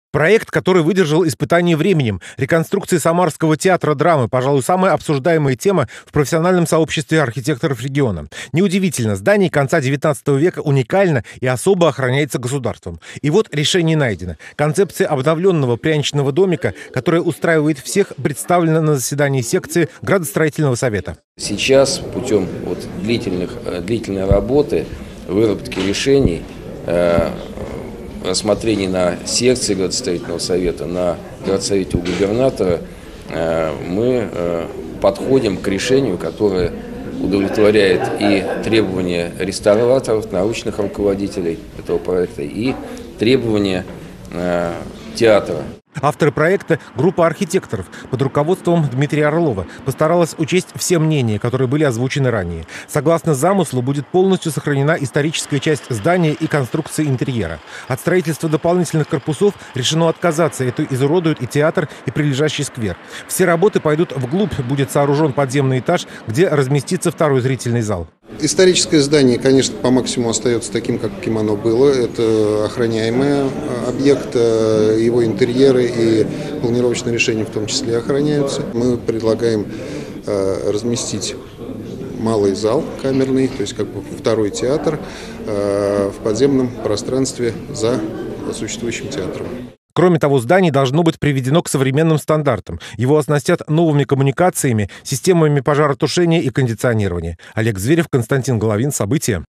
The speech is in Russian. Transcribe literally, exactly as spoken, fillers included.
Проект, который выдержал испытание временем. Реконструкция Самарского театра драмы, пожалуй, самая обсуждаемая тема в профессиональном сообществе архитекторов региона. Неудивительно, здание конца девятнадцатого века уникально и особо охраняется государством. И вот решение найдено. Концепция обновленного пряничного домика, которая устраивает всех, представлена на заседании секции градостроительного совета. Сейчас путем вот длительных, длительной работы, выработки решений, э, рассмотрений на секции градостроительного совета, на городсовете у губернатора, э, мы э, подходим к решению, которое удовлетворяет и требования реставраторов, научных руководителей этого проекта, и требования э, театра. Авторы проекта, группа архитекторов под руководством Дмитрия Орлова, постаралась учесть все мнения, которые были озвучены ранее. Согласно замыслу, будет полностью сохранена историческая часть здания и конструкции интерьера. От строительства дополнительных корпусов решено отказаться. Это изуродует и театр, и прилежащий сквер. Все работы пойдут вглубь. Будет сооружен подземный этаж, где разместится второй зрительный зал. Историческое здание, конечно, по максимуму остается таким, каким оно было. Это охраняемый объект, его интерьеры и планировочные решения в том числе охраняются. Мы предлагаем разместить малый зал камерный, то есть как бы второй театр в подземном пространстве за существующим театром. Кроме того, здание должно быть приведено к современным стандартам. Его оснастят новыми коммуникациями, системами пожаротушения и кондиционирования. Олег Зверев, Константин Головин. События.